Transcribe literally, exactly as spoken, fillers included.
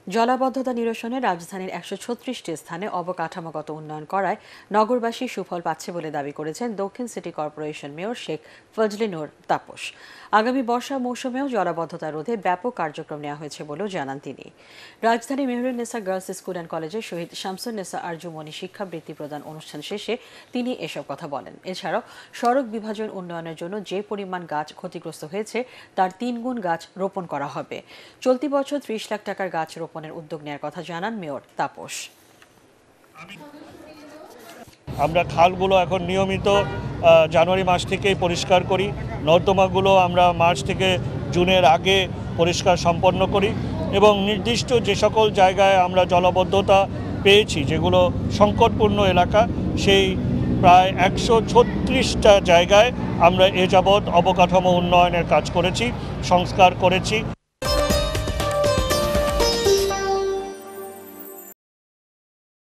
জলাবদ্ধতা নিরসনে রাজধানীর একশো ছত্রিশটি স্থানে অবকাঠামোগত উন্নয়ন করায় নগরবাসী সুফল পাচ্ছে বলে দাবি করেছেন দক্ষিণ city corporation mayor Sheikh Fazle Noor Taposh. আগামী বর্ষা মৌসুমেও জলাবদ্ধতা রোধে ব্যাপক কার্যক্রম নেওয়া হয়েছে বলেও জানান তিনি। রাজধানী মেহরুন্নেসা গার্লস স্কুল অ্যান্ড কলেজের শহীদ শামসুন্নেসা আরজুমনি শিক্ষাবৃত্তি প্রদান অনুষ্ঠান শেষে তিনি এসব কথা বলেন। এছাড়াও সড়ক বিভাজন উন্নয়নের জন্য যে পরিমাণ গাছ ক্ষতিগ্রস্ত হয়েছে তার তিন গুণ গাছ রোপণ করা হবে। চলতি বছর ত্রিশ লাখ টাকার গাছ রোপণের উদ্যোগ নেওয়ার কথা জানান মেয়র তাপস। আমরা খালগুলো এখন নিয়মিত জানুয়ারি মাস থেকেই পরিষ্কার করি, নর্দমাগুলো আমরা মার্চ থেকে জুনের আগে পরিষ্কার সম্পন্ন করি এবং নির্দিষ্ট যে সকল জায়গায় আমরা জলাবদ্ধতা পেয়েছি, যেগুলো সংকটপূর্ণ এলাকা, সেই প্রায় একশো ছত্রিশটা জায়গায় আমরা এ যাবৎ অবকাঠামো উন্নয়নের কাজ করেছি, সংস্কার করেছি।